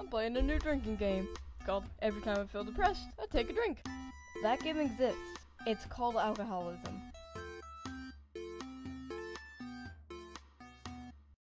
I'm playing a new drinking game. It's called Every Time I Feel Depressed, I Take a Drink. That game exists. It's called alcoholism.